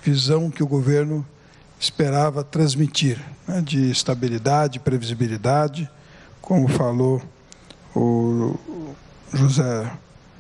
visão que o governo esperava transmitir, né, de estabilidade, previsibilidade, como falou o José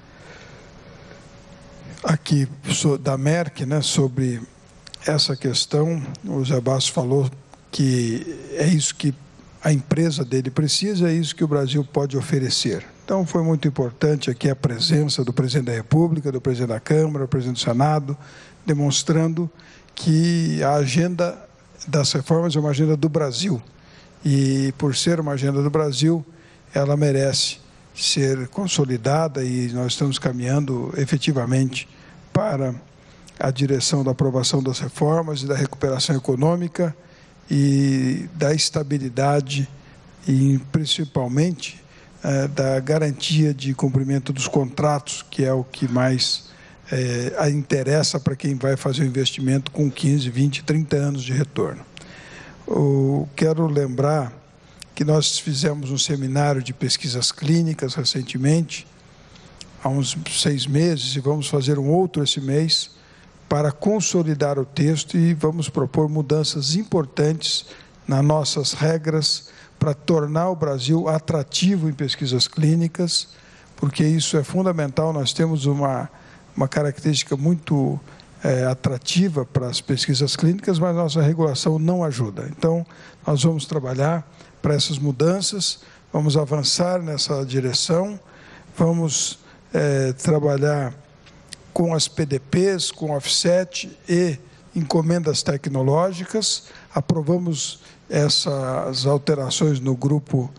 aqui da Merck, né, sobre essa questão. O José Bastos falou que é isso que a empresa dele precisa, é isso que o Brasil pode oferecer. Então, foi muito importante aqui a presença do presidente da República, do presidente da Câmara, do presidente do Senado, demonstrando que a agenda das reformas é uma agenda do Brasil. E, por ser uma agenda do Brasil, ela merece ser consolidada e nós estamos caminhando efetivamente para a direção da aprovação das reformas e da recuperação econômica e da estabilidade e, principalmente, da garantia de cumprimento dos contratos, que é o que mais interessa para quem vai fazer o investimento com 15, 20, 30 anos de retorno. Quero lembrar que nós fizemos um seminário de pesquisas clínicas recentemente, há uns 6 meses, e vamos fazer um outro esse mês, para consolidar o texto e vamos propor mudanças importantes nas nossas regras para tornar o Brasil atrativo em pesquisas clínicas, porque isso é fundamental. Nós temos uma característica muito atrativa para as pesquisas clínicas, mas nossa regulação não ajuda. Então, nós vamos trabalhar para essas mudanças, vamos avançar nessa direção, vamos trabalhar com as PDPs, com offset e encomendas tecnológicas. Aprovamos essas alterações no grupo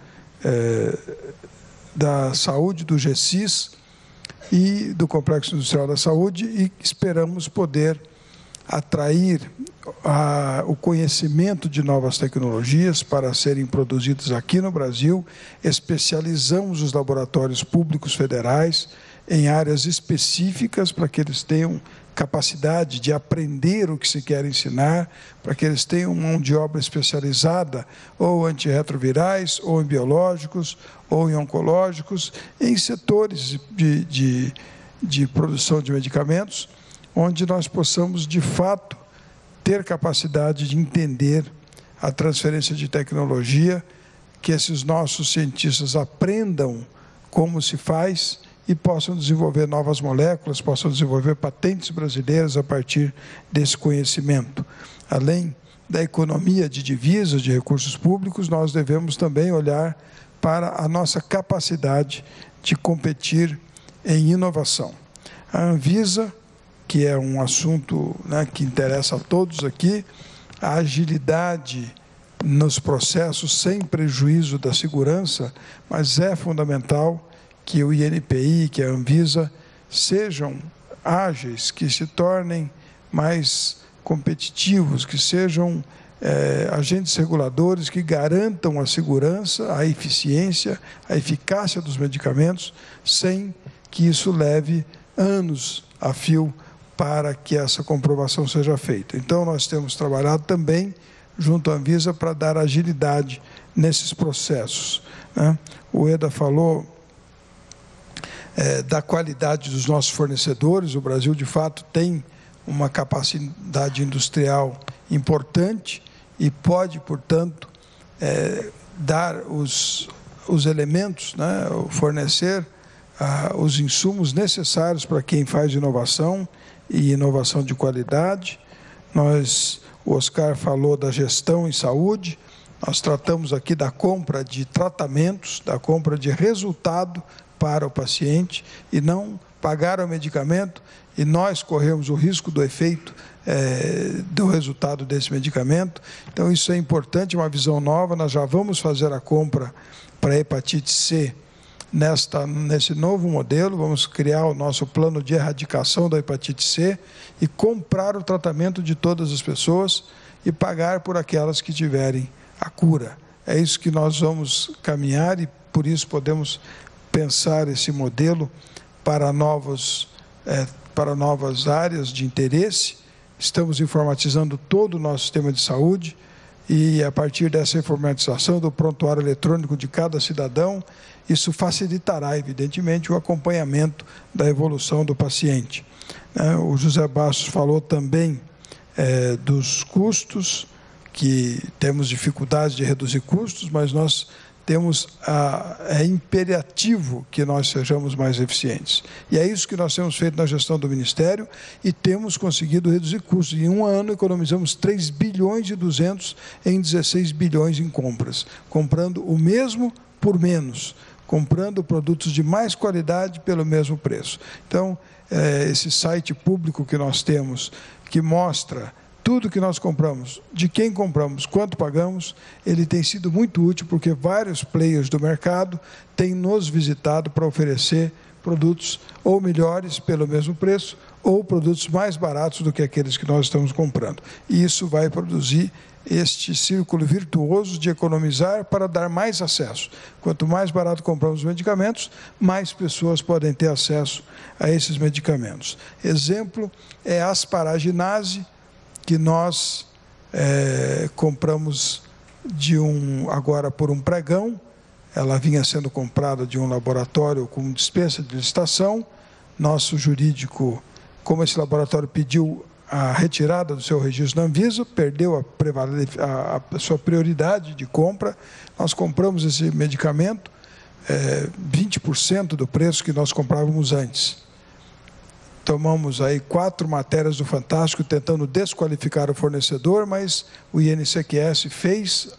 da saúde, do GSIS e do Complexo Industrial da Saúde, e esperamos poder atrair o conhecimento de novas tecnologias para serem produzidas aqui no Brasil. Especializamos os laboratórios públicos federais em áreas específicas para que eles tenham capacidade de aprender o que se quer ensinar, para que eles tenham mão de obra especializada, ou antirretrovirais, ou em biológicos, ou em oncológicos, em setores de produção de medicamentos, onde nós possamos, de fato, ter capacidade de entender a transferência de tecnologia, que esses nossos cientistas aprendam como se faz e possam desenvolver novas moléculas, possam desenvolver patentes brasileiras a partir desse conhecimento. Além da economia de divisas, de recursos públicos, nós devemos também olhar para a nossa capacidade de competir em inovação. A Anvisa, que é um assunto, né, que interessa a todos aqui, a agilidade nos processos sem prejuízo da segurança, mas é fundamental que o INPI, que a Anvisa, sejam ágeis, que se tornem mais competitivos, que sejam agentes reguladores que garantam a segurança, a eficiência, a eficácia dos medicamentos, sem que isso leve anos a fio para que essa comprovação seja feita. Então, nós temos trabalhado também junto à Anvisa para dar agilidade nesses processos, né? O Eda falou da qualidade dos nossos fornecedores. O Brasil, de fato, tem uma capacidade industrial importante e pode, portanto, dar os elementos, né, fornecer os insumos necessários para quem faz inovação e inovação de qualidade. O Oscar falou da gestão em saúde. Nós tratamos aqui da compra de tratamentos, da compra de resultado para o paciente, e não pagar o medicamento e nós corremos o risco do efeito do resultado desse medicamento. Então, isso é importante, uma visão nova. Nós já vamos fazer a compra para a hepatite C nesse novo modelo. Vamos criar o nosso plano de erradicação da hepatite C e comprar o tratamento de todas as pessoas e pagar por aquelas que tiverem a cura. É isso que nós vamos caminhar, e por isso podemos pensar esse modelo para novas áreas de interesse. Estamos informatizando todo o nosso sistema de saúde, e a partir dessa informatização do prontuário eletrônico de cada cidadão, isso facilitará, evidentemente, o acompanhamento da evolução do paciente. O José Bastos falou também dos custos, que temos dificuldades de reduzir custos, mas nós é imperativo que nós sejamos mais eficientes. E é isso que nós temos feito na gestão do Ministério e temos conseguido reduzir custos. Em um ano, economizamos 3 bilhões e 200 em 16 bilhões em compras, comprando o mesmo por menos, comprando produtos de mais qualidade pelo mesmo preço. Então, esse site público que nós temos, que mostra tudo que nós compramos, de quem compramos, quanto pagamos, ele tem sido muito útil, porque vários players do mercado têm nos visitado para oferecer produtos ou melhores pelo mesmo preço, ou produtos mais baratos do que aqueles que nós estamos comprando. E isso vai produzir este círculo virtuoso de economizar para dar mais acesso. Quanto mais barato compramos os medicamentos, mais pessoas podem ter acesso a esses medicamentos. Exemplo é a asparaginase, que nós compramos agora por um pregão. Ela vinha sendo comprada de um laboratório com dispensa de licitação. Nosso jurídico, como esse laboratório pediu a retirada do seu registro na Anvisa, perdeu a sua prioridade de compra. Nós compramos esse medicamento 20% do preço que nós comprávamos antes. Tomamos aí 4 matérias do Fantástico tentando desqualificar o fornecedor, mas o INCQS fez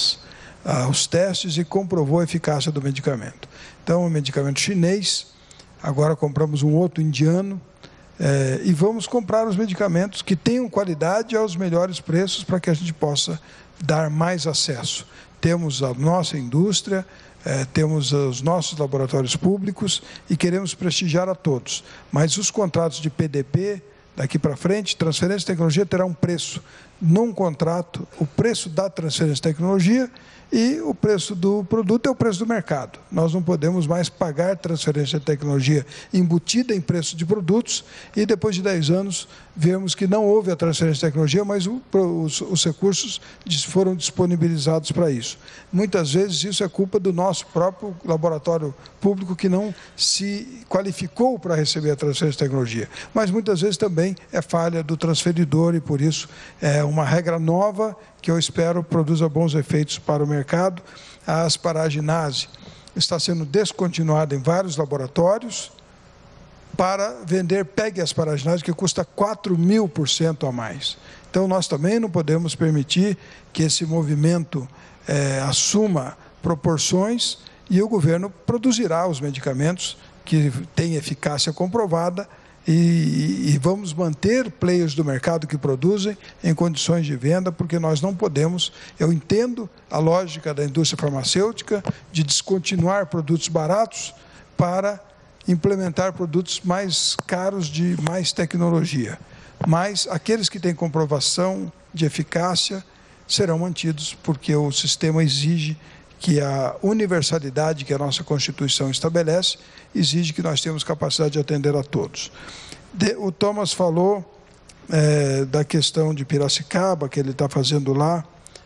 os testes e comprovou a eficácia do medicamento. Então, um medicamento chinês, agora compramos um outro indiano, e vamos comprar os medicamentos que tenham qualidade aos melhores preços para que a gente possa dar mais acesso. Temos a nossa indústria, temos os nossos laboratórios públicos e queremos prestigiar a todos. Mas os contratos de PDP, daqui para frente, transferência de tecnologia terá um preço. Num contrato, o preço da transferência de tecnologia e o preço do produto é o preço do mercado. Nós não podemos mais pagar transferência de tecnologia embutida em preço de produtos e depois de 10 anos vemos que não houve a transferência de tecnologia, mas os recursos foram disponibilizados para isso. Muitas vezes isso é culpa do nosso próprio laboratório público que não se qualificou para receber a transferência de tecnologia, mas muitas vezes também é falha do transferidor e por isso é uma regra nova que eu espero produza bons efeitos para o mercado. A asparaginase está sendo descontinuada em vários laboratórios para vender PEG asparaginase, que custa 4.000% a mais. Então, nós também não podemos permitir que esse movimento assuma proporções e o governo produzirá os medicamentos que têm eficácia comprovada e vamos manter players do mercado que produzem em condições de venda, porque nós não podemos, eu entendo a lógica da indústria farmacêutica de descontinuar produtos baratos para implementar produtos mais caros de mais tecnologia, mas aqueles que têm comprovação de eficácia serão mantidos, porque o sistema exige que a universalidade que a nossa Constituição estabelece, exige que nós tenhamos capacidade de atender a todos. O Thomas falou da questão de Piracicaba, que ele está fazendo lá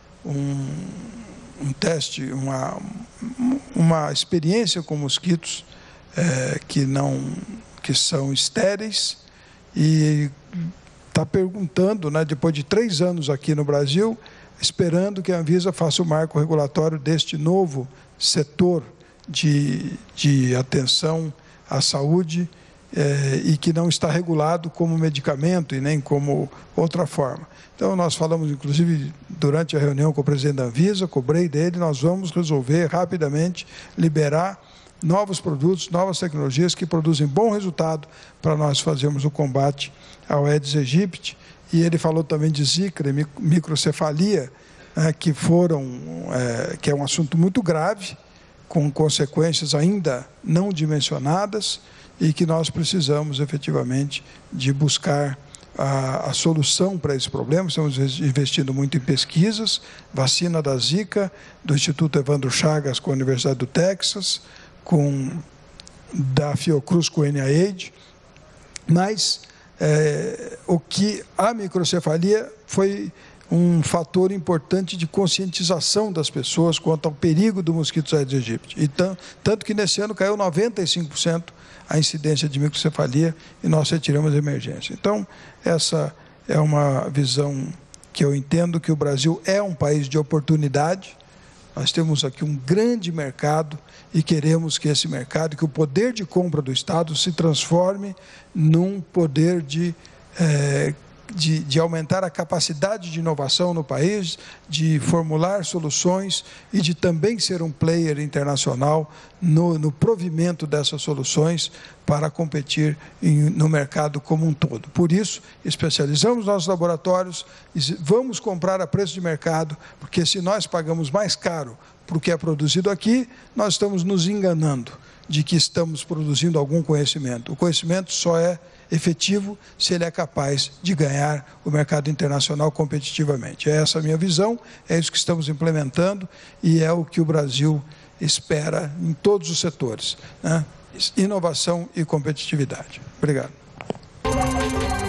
um teste, uma experiência com mosquitos que são estéreis, e está perguntando, depois de 3 anos aqui no Brasil, esperando que a Anvisa faça o marco regulatório deste novo setor de atenção à saúde e que não está regulado como medicamento e nem como outra forma. Então, nós falamos, inclusive, durante a reunião com o presidente da Anvisa, cobrei dele, nós vamos resolver rapidamente, liberar novos produtos, novas tecnologias que produzem bom resultado para nós fazermos o combate ao Aedes aegypti. E ele falou também de zika e microcefalia, que é um assunto muito grave, com consequências ainda não dimensionadas, e que nós precisamos efetivamente de buscar a solução para esse problema. Estamos investindo muito em pesquisas, vacina da zika, do Instituto Evandro Chagas com a Universidade do Texas, da Fiocruz com o NIH, mas a microcefalia foi um fator importante de conscientização das pessoas quanto ao perigo do mosquito Aedes aegypti. E tanto que nesse ano caiu 95% a incidência de microcefalia e nós retiramos a emergência. Então, essa é uma visão que eu entendo que o Brasil é um país de oportunidade. Nós temos aqui um grande mercado e queremos que esse mercado, que o poder de compra do Estado se transforme num poder de aumentar a capacidade de inovação no país, de formular soluções e de também ser um player internacional no provimento dessas soluções para competir no mercado como um todo. Por isso, especializamos nossos laboratórios, vamos comprar a preço de mercado, porque se nós pagamos mais caro por o que é produzido aqui, nós estamos nos enganando de que estamos produzindo algum conhecimento. O conhecimento só é efetivo se ele é capaz de ganhar o mercado internacional competitivamente. É essa a minha visão, é isso que estamos implementando e é o que o Brasil espera em todos os setores, né? Inovação e competitividade. Obrigado.